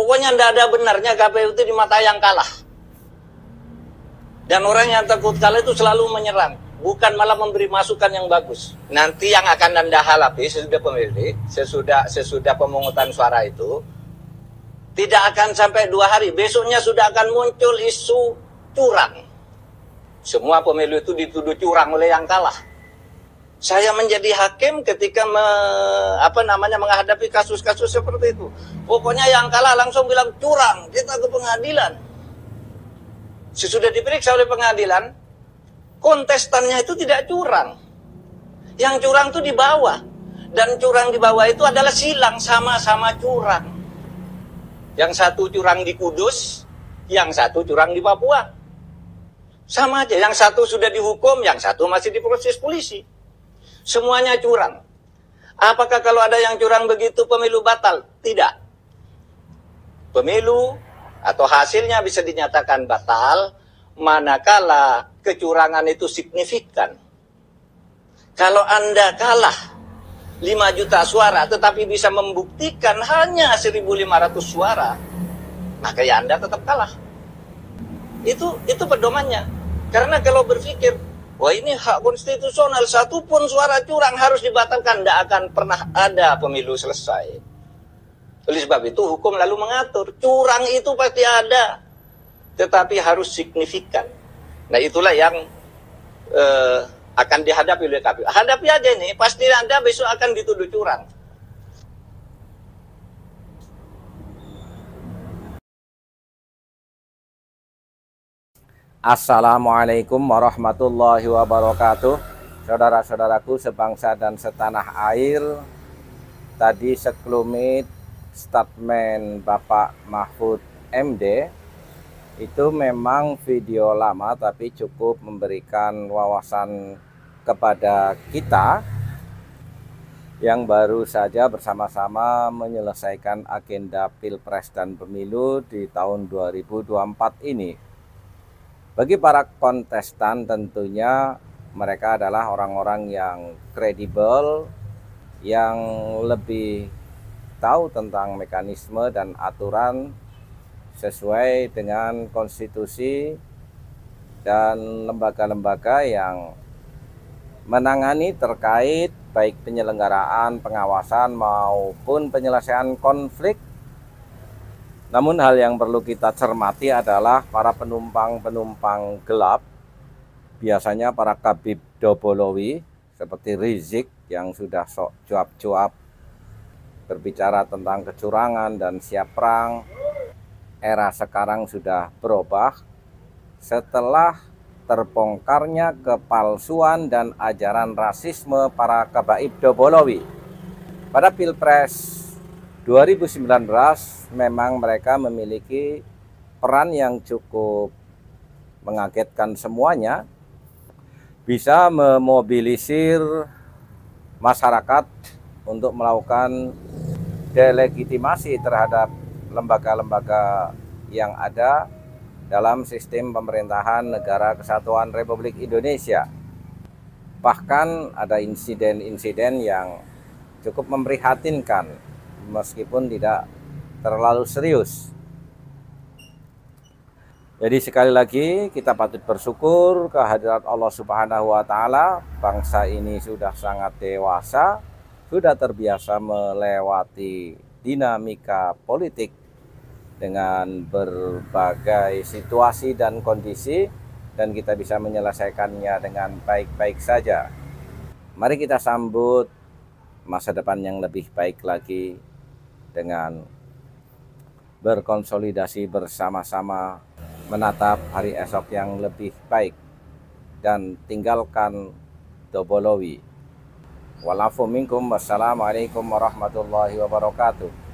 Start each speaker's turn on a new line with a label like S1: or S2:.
S1: Pokoknya tidak ada benarnya KPU itu di mata yang kalah. Dan orang yang takut kalah itu selalu menyerang, bukan malah memberi masukan yang bagus. Nanti yang akan Anda hadapi sesudah pemilih, sesudah pemungutan suara itu, tidak akan sampai 2 hari, besoknya sudah akan muncul isu curang. Semua pemilu itu dituduh curang oleh yang kalah. Saya menjadi hakim ketika menghadapi kasus-kasus seperti itu. Pokoknya yang kalah langsung bilang curang, kita ke pengadilan. Sesudah diperiksa oleh pengadilan, kontestannya itu tidak curang. Yang curang itu di bawah. Dan curang di bawah itu adalah silang, sama-sama curang. Yang satu curang di Kudus, yang satu curang di Papua. Sama aja, yang satu sudah dihukum, yang satu masih diproses polisi. Semuanya curang. Apakah kalau ada yang curang begitu pemilu batal? Tidak. Pemilu atau hasilnya bisa dinyatakan batal manakala kecurangan itu signifikan. Kalau Anda kalah 5 juta suara tetapi bisa membuktikan hanya 1.500 suara, maka ya Anda tetap kalah. Itu pedomannya. Karena kalau berpikir, wah ini hak konstitusional, satupun suara curang harus dibatalkan, tidak akan pernah ada pemilu selesai. Oleh sebab itu hukum lalu mengatur, curang itu pasti ada, tetapi harus signifikan. Nah itulah yang akan dihadapi oleh KPU. Hadapi aja ini, pasti Anda besok akan dituduh curang.
S2: Assalamualaikum warahmatullahi wabarakatuh. Saudara-saudaraku sebangsa dan setanah air, tadi sekelumit statement Bapak Mahfud MD itu memang video lama, tapi cukup memberikan wawasan kepada kita yang baru saja bersama-sama menyelesaikan agenda Pilpres dan Pemilu di tahun 2024 ini. Bagi para kontestan tentunya mereka adalah orang-orang yang kredibel, yang lebih tahu tentang mekanisme dan aturan sesuai dengan konstitusi dan lembaga-lembaga yang menangani terkait baik penyelenggaraan, pengawasan maupun penyelesaian konflik. Namun hal yang perlu kita cermati adalah para penumpang-penumpang gelap, biasanya para Kabib Dobolowi seperti Rizik yang sudah sok cuap-cuap berbicara tentang kecurangan dan siap perang. Era sekarang sudah berubah setelah terbongkarnya kepalsuan dan ajaran rasisme para Kabib Dobolowi. Pada Pilpres 2019 memang mereka memiliki peran yang cukup mengagetkan semuanya, bisa memobilisir masyarakat untuk melakukan delegitimasi terhadap lembaga-lembaga yang ada dalam sistem pemerintahan Negara Kesatuan Republik Indonesia. Bahkan ada insiden-insiden yang cukup memprihatinkan meskipun tidak terlalu serius. Jadi sekali lagi kita patut bersyukur kehadirat Allah Subhanahu wa Ta'ala. Bangsa ini sudah sangat dewasa, sudah terbiasa melewati dinamika politik dengan berbagai situasi dan kondisi, dan kita bisa menyelesaikannya dengan baik-baik saja. Mari kita sambut masa depan yang lebih baik lagi dengan berkonsolidasi bersama-sama menatap hari esok yang lebih baik dan tinggalkan Dobolowi. Walafu minkum, wassalamualaikum warahmatullahi wabarakatuh.